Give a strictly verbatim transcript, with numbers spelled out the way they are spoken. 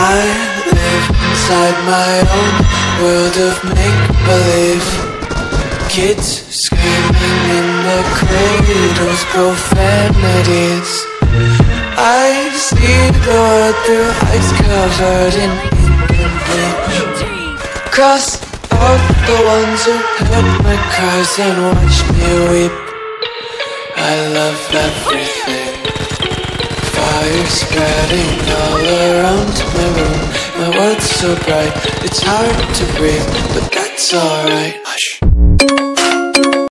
I live inside my own world of make-believe. Kids screaming in the cradles, profanities. I see the world through eyes covered in ink and bleach. Cross out the ones who heard my cries and watched me weep. I love everything. Fire spreading all around my room. My world's so bright, it's hard to breathe, but that's alright. Hush.